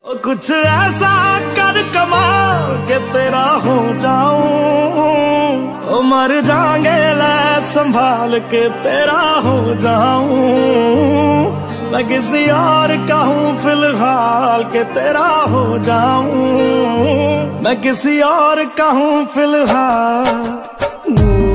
ओ कुछ ऐसा कर कमाल के तेरा हो जाऊं, ओ मर जाएंगे ले संभाल के तेरा हो जाऊं। मैं किसी और का हूँ फिलहाल के तेरा हो जाऊं, मैं किसी और का हूँ फिलहाल।